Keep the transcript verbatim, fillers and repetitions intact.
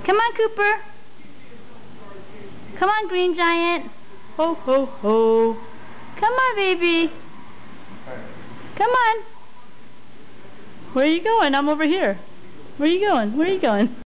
Come on, Cooper. Come on, Green Giant. Ho, ho, ho. Come on, baby. Come on. Where are you going? I'm over here. Where are you going? Where are you going?